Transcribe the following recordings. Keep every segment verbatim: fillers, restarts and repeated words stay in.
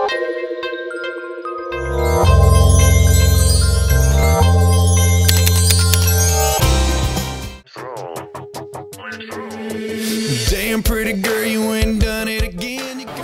Damn pretty girl, you ain't done it again. You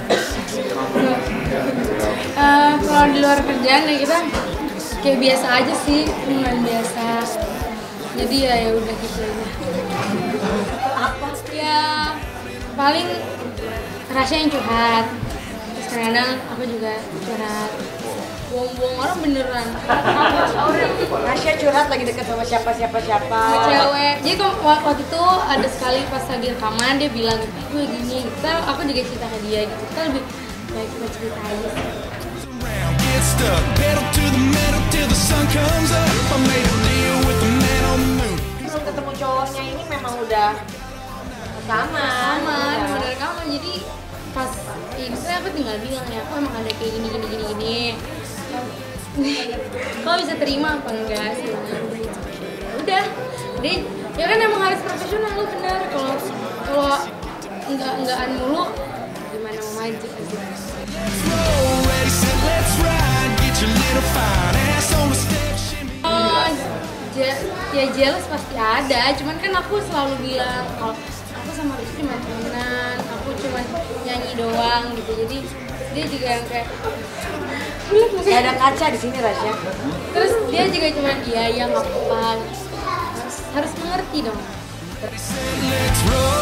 Uh, kalau di luar kerjaan ya kita kayak biasa aja sih, dengan biasa. Jadi ya ya udah gitu aja. Apa? Ya paling Rasya yang curhat. Terus kadang aku juga curhat. Buang-buang orang beneran. Rasya curhat lagi deket sama siapa siapa siapa. Sama cewek. Jadi kok waktu itu ada sekali pas lagi rekaman dia bilang gitu, gue gini. Kita aku juga cerita ke dia gitu. Kita lebih baik kita cerita aja sih. get stuck, pedal to the metal till the sun comes up. I made a deal with the man on the moon. Belum ketemu cowoknya ini memang udah sama. Sama, udah rekaman. Jadi pas ini aku tinggal bilang ya, aku emang ada kayak gini gini gini gini. Kau bisa terima apa enggak sih? Udah, jadi ya kan emang harus profesional lo bener. Kalau kalau enggak enggakan mulu, gimana mau maju gitu. Oh, ya jealous pasti ada, cuman kan aku selalu bilang kalau aku sama Rizky cuma temenan, aku cuma nyanyi doang gitu. Jadi dia juga yang kayak Gak ada kaca di sini Rasya. terus dia juga cuma iya iya nggak apa-apa, harus harus mengerti dong.